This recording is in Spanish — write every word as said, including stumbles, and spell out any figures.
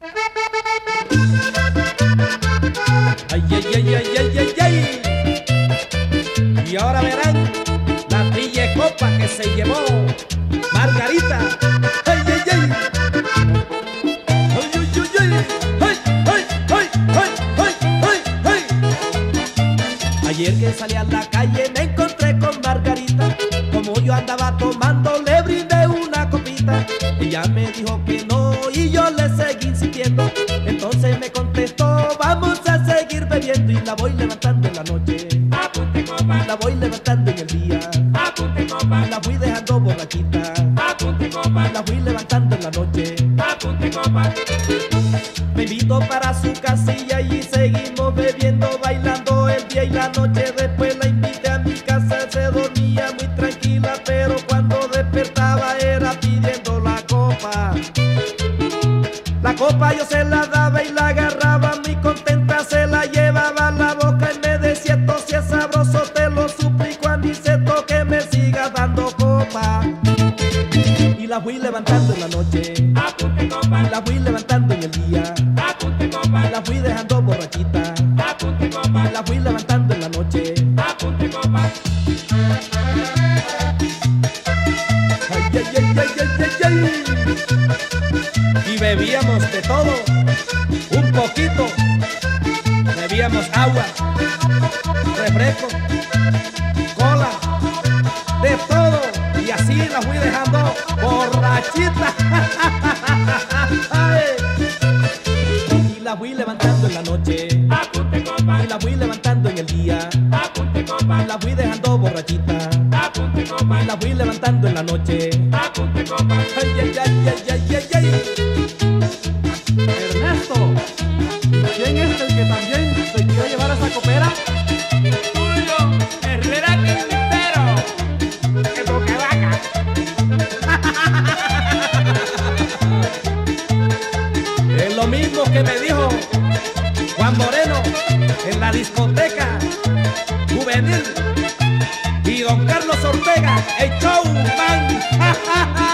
Ay, ay, ay, ay, ay, ay, ay. Y ahora verán la trilla copa que se llevó Margarita. Ay, ay, ay. Ay, ay, ay, ay. Ay, ay, ay, ay, ay, ay, ay. Ayer que salí a la calle me encontré con Margarita. Como yo andaba tomando le brindé una copita. Ella me dijo que no y yo le seguí insistiendo. Entonces me contestó, vamos a seguir bebiendo. Y la voy levantando en la noche, Apunte copa, y la voy levantando en el día. apunte copa, Y la fui dejando borrachita, apunte copa, y la fui levantando en la noche. apunte copa. Me invitó para su casilla y seguimos bebiendo, bailando el día y la noche. Después la invité a mi casa, se dormía muy tranquila, pero cuando despertaba era pidiendo la copa. La copa yo se la daba y la agarraba muy contenta, se la llevaba a la boca y me decía, esto si es sabroso, te lo suplico aniceto que me siga dando copa. Y la fui levantando en la noche, Apunte copa, y la fui levantando en el día. apunte copa, Y la fui dejando borrachita, apunte copa, y la fui levantando en la noche. apunte copa. Ay, ay, ay, ay, ay, ay, ay. Y bebíamos de todo, un poquito. Bebíamos agua, refresco, cola, de todo. Y así la fui dejando borrachita. Ay. Y la fui levantando en la noche, Apunte copa, y la fui levantando en el día. apunte copa, Y la fui dejando borrachita, apunte copa, y la fui levantando en la noche. apunte copa. Ay, ay, ay, ay, ay, ay, ay. Ernesto, ¿quién es el que también se quiere llevar a esa copera? Tuyo, Herrera Quintero, el bocabaca. Es lo mismo que me dijo Juan Moreno en la discoteca juvenil y don Carlos Ortega, el showman.